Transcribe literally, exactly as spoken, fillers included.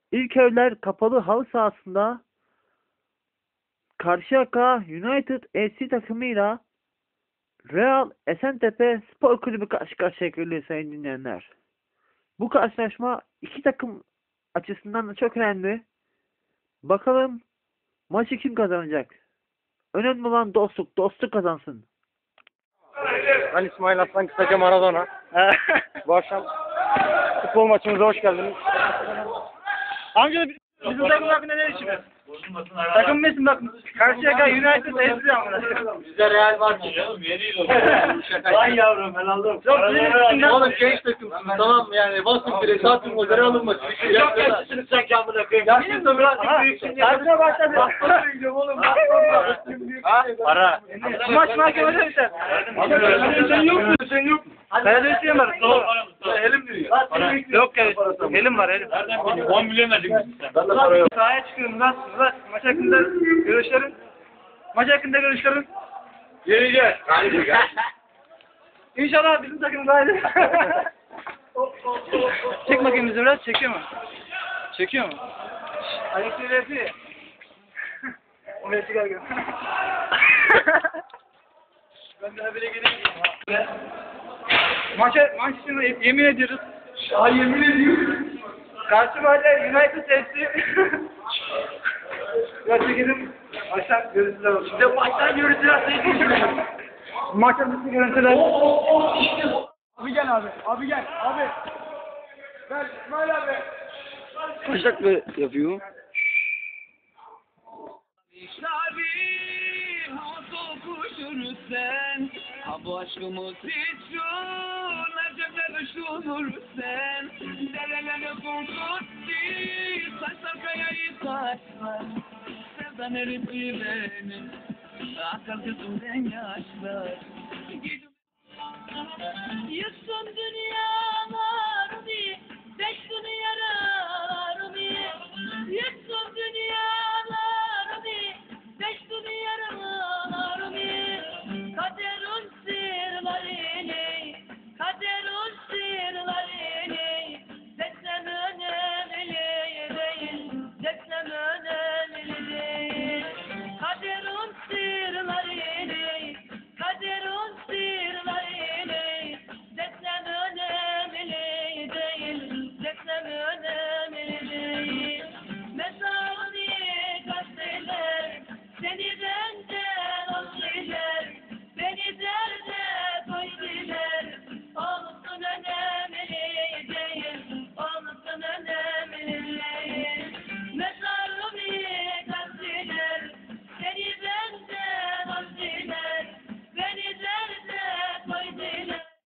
İlkevler kapalı halı sahasında Karşıyaka United F C takımıyla Real Esentepe Spor Kulübü karşı karşıya geliyor sayın dinleyenler. Bu karşılaşma iki takım açısından da çok önemli. Bakalım maçı kim kazanacak? Önemli olan dostluk. Dostluk kazansın. Ben İsmail Aslan kısaca Maradona. Bu akşam futbol maçımıza hoş geldiniz. Amca bizim takım hakkında ne düşünüyorsun? Takım nesin bak? Karşıyaka United F C amına. Bizde Real var mı canım? Yeni olur. Lan yavrum ben aldım. Çok Oğlum, oğlum genç takımsın tamam yani basın bile satın golleri alınmaz. Çok gençsiniz sen ki amına koyayım. Yaşlısın birazcık büyüksün. Karşıya başladı. Basmana gidiyorum oğlum. Ha? Para. Maç mahkemede mi sen? Sen yok mu? Sen yok mu? Karadeniz var. Elim diyor. Yok ya. Elim var elim. Nereden biliyorsun? on milyon verdik biz sen. Sahaya çıkıyorum. Nasılsınız lan? Maç hakkında görüşlerin. Maç hakkında görüşlerin. Geleceğiz. İnşallah bizim takım galip. Çek bakayım bizi biraz. Çekiyor mu? Çekiyor mu? Ayaklı ilerisi. O ne çıkar gör. Ben daha bile geleyim. Maça, maç için yemin ediyoruz. Ay yemin ediyorum. Karşı maçta United F C. Biraz çekelim. Maçtan görüntüler olsun. İşte maçtan görüntüler seyredin. Maçtan bütün görüntüler. Abi gel abi. Abi gel. Abi. Gel İsmail abi. Kaç dakika yapıyor? İşlerim nasıl kuşur sen, ha bu aşkımız hiç yol, acemle düşünür sen, dereleri korkuttu, saçlar kayayı saçlar, sevdan eritti beni, akar gözümden yaşlar. Yıktım dünya.